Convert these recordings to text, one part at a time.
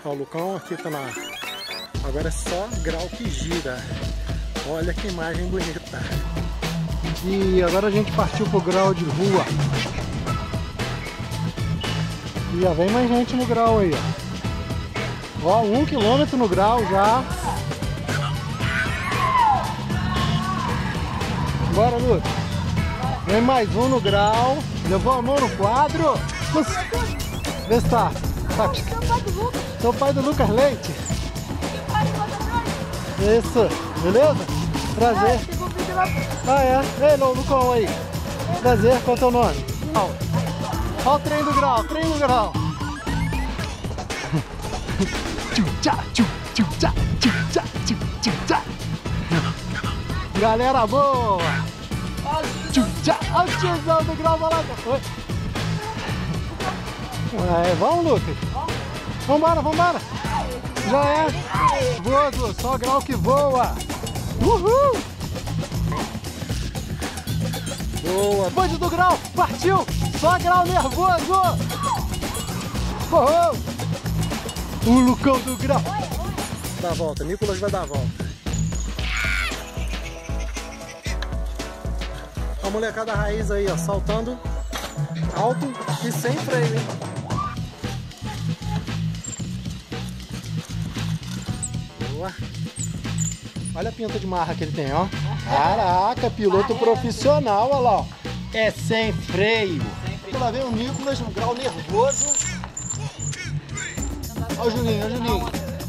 Ó, o Lucão aqui tá na... Agora é só grau que gira. Olha que imagem bonita. E agora a gente partiu pro grau de rua. E já vem mais gente no grau aí, ó. Ó, 1 km no grau já. Bora, Lucas. Vem mais um no grau. Levou a mão no quadro. Vê se tá. Sou o pai do Lucas Leite. Isso, beleza? Prazer. Ah, é? Ei, Lucão aí. Prazer, qual é o teu nome? Olha o trem do grau, trem do grau. Galera boa. Olha o tiozão do grau, vai lá. Vamos, Lucas. Vambora, vambora. Já é. Voa, só grau que voa. Uhul. Boa. Bonde do grau, partiu. Só grau nervoso. Oh. O Lucão do grau. Dá a volta, Nicolas vai dar a volta. A molecada raiz aí, ó, saltando alto e sem freio, hein? Boa. Olha a pinta de marra que ele tem, ó. Caraca, piloto profissional, olha lá, ó. É sem freio. Lá vem o Nicolas no grau nervoso. Olha o Juninho, olha o Juninho.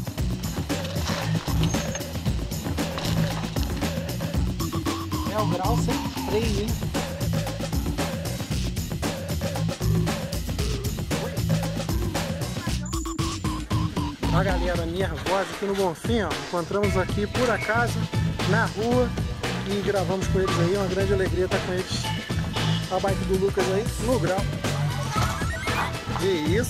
É o grau sem freio, hein? A galera nervosa aqui no Bonfim, ó. Encontramos aqui por acaso na rua e gravamos com eles aí. Uma grande alegria estar com eles. A bike do Lucas aí no grau. Que isso?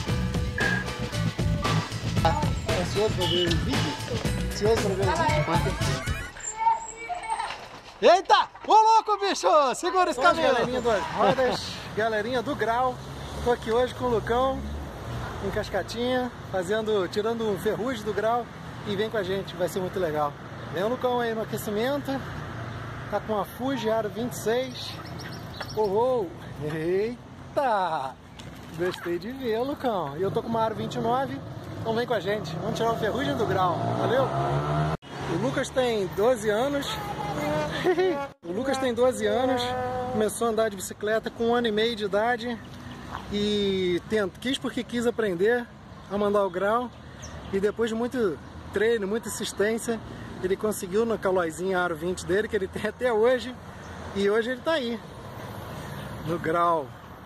Ansioso pra ver o vídeo? Ansioso pra ver o vídeo? Eita! Ô louco, bicho! Segura esse cabelo! Galerinha das rodas, galerinha do grau. Tô aqui hoje com o Lucão em Cascatinha, tirando um ferrugem do grau, e vem com a gente, vai ser muito legal. Vem o Lucão aí no aquecimento, tá com a Fuji Aro 26. Oh, eita! Gostei de ver, Lucão. E eu tô com uma Aro 29, então vem com a gente, vamos tirar o ferrugem do grau, valeu? O Lucas tem 12 anos. O Lucas tem 12 anos, começou a andar de bicicleta com 1 ano e meio de idade e quis porque quis aprender a mandar o grau, e depois de muito treino, muita insistência, ele conseguiu no Calóizinho Aro 20 dele, que ele tem até hoje, e hoje ele tá aí no grau.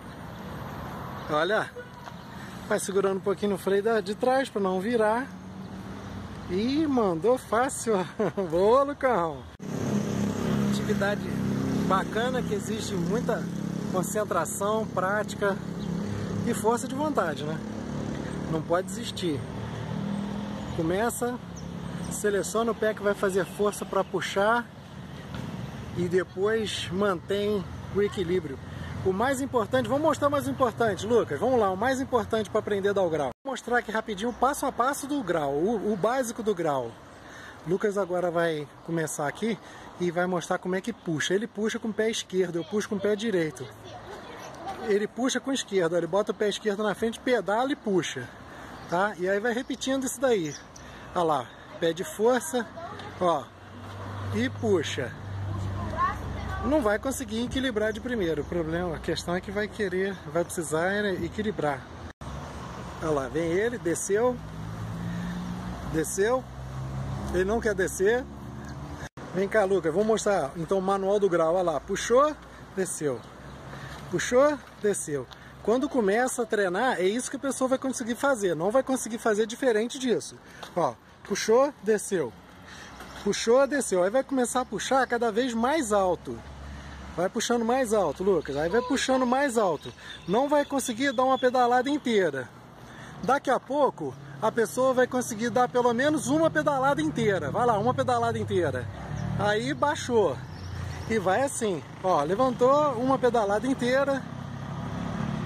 Olha, vai segurando um pouquinho no freio de trás para não virar. E mandou fácil. Boa, Lucão. Atividade bacana, que existe muita concentração, prática e força de vontade, né? Não pode desistir. Começa, seleciona o pé que vai fazer força para puxar e depois mantém o equilíbrio. O mais importante, vamos mostrar o mais importante, Lucas, vamos lá, o mais importante para aprender a dar o grau. Vou mostrar aqui rapidinho o passo a passo do grau, o básico do grau. Lucas agora vai começar aqui e vai mostrar como é que puxa. Ele puxa com o pé esquerdo, eu puxo com o pé direito. Ele puxa com o esquerdo, ele bota o pé esquerdo na frente, pedala e puxa, tá? E aí vai repetindo isso daí. Olha lá, pede força, ó, e puxa. Não vai conseguir equilibrar de primeiro. O problema, a questão é que vai precisar equilibrar. Olha lá, vem ele, desceu. Desceu. Ele não quer descer. Vem cá, Lucas, vou mostrar então o manual do grau. Olha lá, puxou, desceu. Puxou, desceu. Quando começa a treinar, é isso que a pessoa vai conseguir fazer. Não vai conseguir fazer diferente disso. Ó, puxou, desceu. Puxou, desceu. Aí vai começar a puxar cada vez mais alto. Vai puxando mais alto, Lucas. Aí vai puxando mais alto. Não vai conseguir dar uma pedalada inteira. Daqui a pouco, a pessoa vai conseguir dar pelo menos uma pedalada inteira. Vai lá, uma pedalada inteira. Aí baixou. E vai assim. Ó, levantou uma pedalada inteira.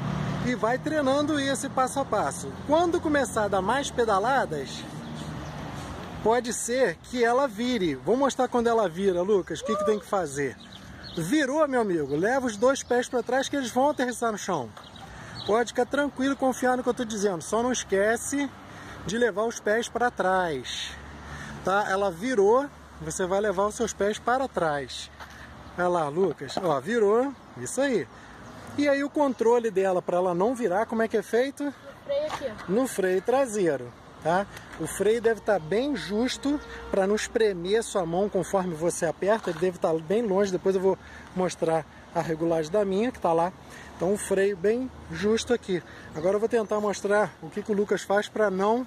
e vai treinando esse passo a passo. Quando começar a dar mais pedaladas, pode ser que ela vire. Vou mostrar quando ela vira, Lucas, o que tem que fazer. Virou, meu amigo, leva os 2 pés para trás que eles vão aterrissar no chão. Pode ficar tranquilo, confiar no que eu estou dizendo. Só não esquece de levar os pés para trás. Tá? Ela virou, você vai levar os seus pés para trás. Olha lá, Lucas. Ó, virou. Isso aí. E aí o controle dela para ela não virar, como é que é feito? No freio aqui, ó. No freio traseiro. Tá? O freio deve estar bem justo para não espremer sua mão conforme você aperta. Ele deve estar bem longe. Depois eu vou mostrar a regulagem da minha, que está lá. Então o freio bem justo aqui. Agora eu vou tentar mostrar o que o Lucas faz para não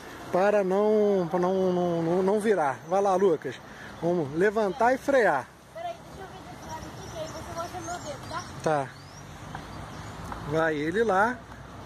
virar. Vai lá, Lucas. Vamos levantar e frear. Peraí, deixa eu ver desse lado aqui, que aí você mostra meu dedo, tá? Tá. Vai ele lá.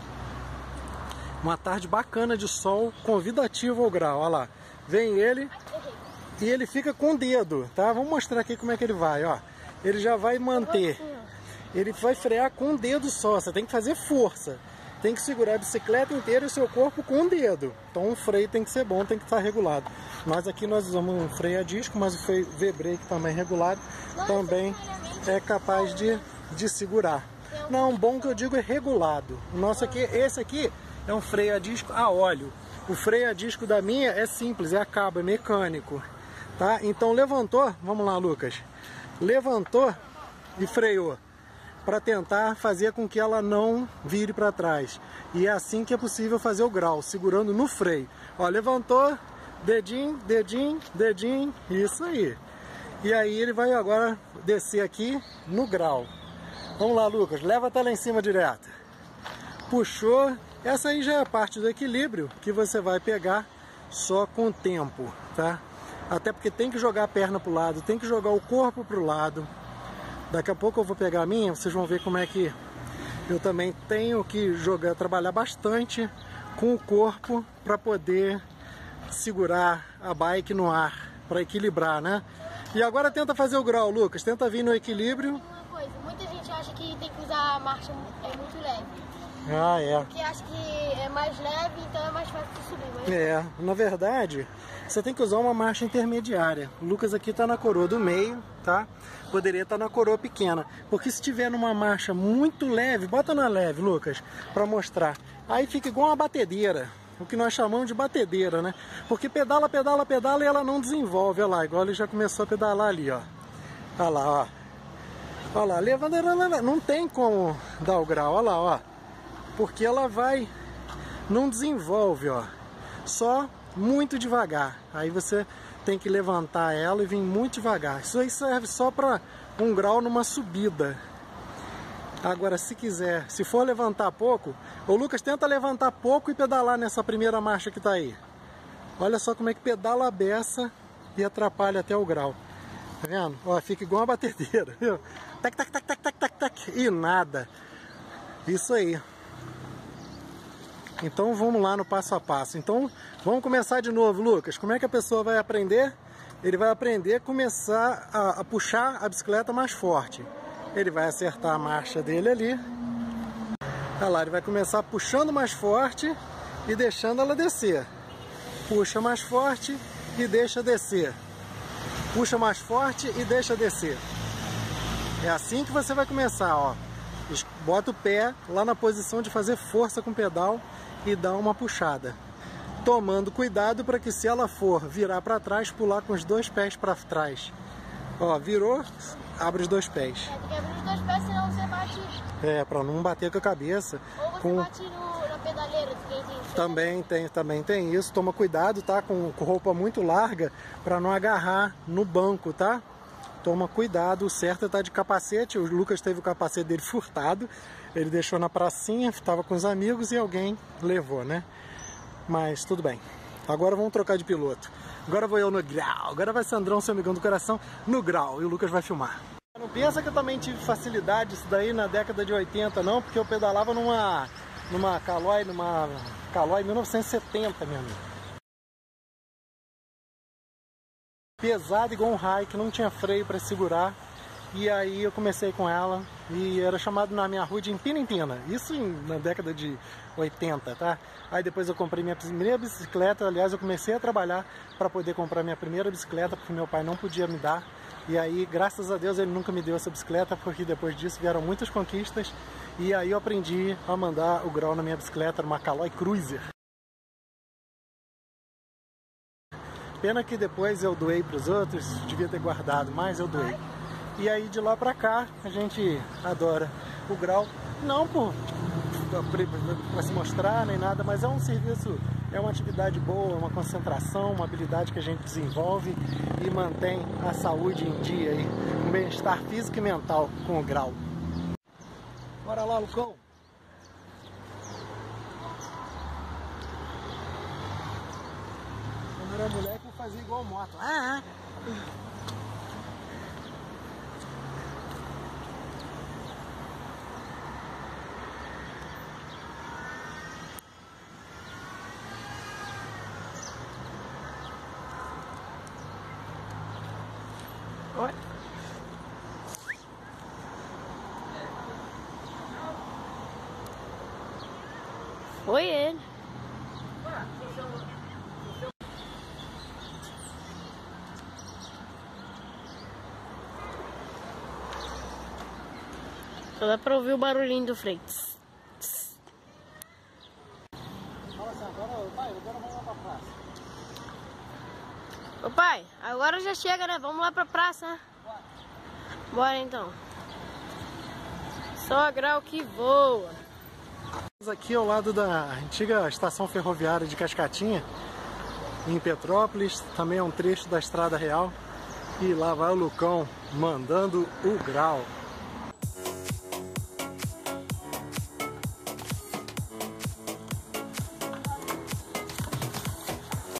Uma tarde bacana de sol, convidativo ao grau. Olha lá. Vem ele e ele fica com o dedo, tá? Vamos mostrar aqui como é que ele vai, ó. Ele já vai manter. Ele vai frear com um dedo só. Você tem que fazer força. Tem que segurar a bicicleta inteira e o seu corpo com um dedo. Então o freio tem que ser bom, tem que estar regulado. Nós aqui nós usamos um freio a disco, mas o freio V-brake também regulado. Também é capaz de segurar. Não, bom que eu digo é regulado. O nosso aqui, esse aqui é um freio a disco a óleo. O freio a disco da minha é simples, é a cabo, é mecânico. Tá? Então levantou, vamos lá, Lucas. Levantou e freou. Para tentar fazer com que ela não vire para trás. E é assim que é possível fazer o grau, segurando no freio. Ó, levantou, dedinho, dedinho, dedinho, isso aí. E aí ele vai agora descer aqui no grau. Vamos lá, Lucas, leva até lá em cima direto. Puxou, essa aí já é a parte do equilíbrio que você vai pegar só com o tempo, tá? Até porque tem que jogar a perna para o lado, tem que jogar o corpo para o lado. Daqui a pouco eu vou pegar a minha, vocês vão ver como é que eu também tenho que trabalhar bastante com o corpo para poder segurar a bike no ar, para equilibrar, né? E agora tenta fazer o grau, Lucas, tenta vir no equilíbrio. Uma coisa, muita gente acha que tem que usar a marcha muito leve. Ah, é. Porque acha que é mais leve, então é mais fácil de subir. Mas... É, na verdade, você tem que usar uma marcha intermediária. O Lucas aqui está na coroa do meio, tá? Poderia estar na coroa pequena. Porque se tiver numa marcha muito leve, bota na leve, Lucas, para mostrar. Aí fica igual uma batedeira. O que nós chamamos de batedeira, né? Porque pedala, pedala, pedala e ela não desenvolve. Olha lá, igual ele já começou a pedalar ali, ó. Olha lá, ó. Olha lá, levando, não tem como dar o grau, olha lá, ó. Porque ela não desenvolve, ó. Só muito devagar. Aí você tem que levantar ela e vir muito devagar. Isso aí serve só para um grau numa subida. Agora, se for levantar pouco, ô Lucas, tenta levantar pouco e pedalar nessa primeira marcha que tá aí. Olha só como é que pedala a beça e atrapalha até o grau. Tá vendo? Ó, fica igual uma batedeira, viu? Tac, tac, tac, tac, tac, tac, tac. E nada. Isso aí. Então vamos lá no passo a passo. Então vamos começar de novo, Lucas. Como é que a pessoa vai aprender? Ele vai aprender a começar a puxar a bicicleta mais forte. Ele vai acertar a marcha dele ali. Olha lá, ele vai começar puxando mais forte e deixando ela descer. Puxa mais forte e deixa descer. Puxa mais forte e deixa descer. É assim que você vai começar, ó. Bota o pé lá na posição de fazer força com o pedal e dá uma puxada. Tomando cuidado para que se ela for virar para trás, pular com os 2 pés para trás. Ó, virou, abre os 2 pés. Tem que abrir os 2 pés, senão você bate... É, para não bater com a cabeça. Ou você bate na pedaleira. Também tem isso. Toma cuidado, tá? Com roupa muito larga, para não agarrar no banco, tá? Toma cuidado, o certo é estar de capacete. O Lucas teve o capacete dele furtado. Ele deixou na pracinha, estava com os amigos e alguém levou, né? Mas tudo bem. Agora vamos trocar de piloto. Agora vou eu no grau. Agora vai Sandrão, seu amigão do coração, no grau. E o Lucas vai filmar. Não pensa que eu também tive facilidade isso daí na década de 80, não. Porque eu pedalava numa Caloi 1970, meu amigo. Pesado igual um raio, que não tinha freio para segurar. E aí eu comecei com ela e era chamado na minha rua de empina-empina, isso na década de 80, tá? Aí depois eu comprei minha primeira bicicleta, aliás eu comecei a trabalhar para poder comprar minha primeira bicicleta, porque meu pai não podia me dar, e aí graças a Deus ele nunca me deu essa bicicleta, porque depois disso vieram muitas conquistas, e aí eu aprendi a mandar o grau na minha bicicleta, uma Caloi Cruiser. Pena que depois eu doei para os outros, devia ter guardado, mas eu doei. E aí de lá pra cá a gente adora o grau, não para se mostrar nem nada, mas é um serviço, é uma atividade boa, uma concentração, uma habilidade que a gente desenvolve e mantém a saúde em dia, aí, o bem-estar físico e mental com o grau. Bora lá, Lucão! Quando eu era moleque eu fazia igual moto. Oi. Foi ele. Só dá pra ouvir o barulhinho do freio. Fala assim, agora vamos lá pra praça. Ô pai, agora já chega, né? Vamos lá pra praça, né? Bora então. Só grau que voa. Aqui ao lado da antiga estação ferroviária de Cascatinha, em Petrópolis, também é um trecho da Estrada Real. E lá vai o Lucão mandando o grau.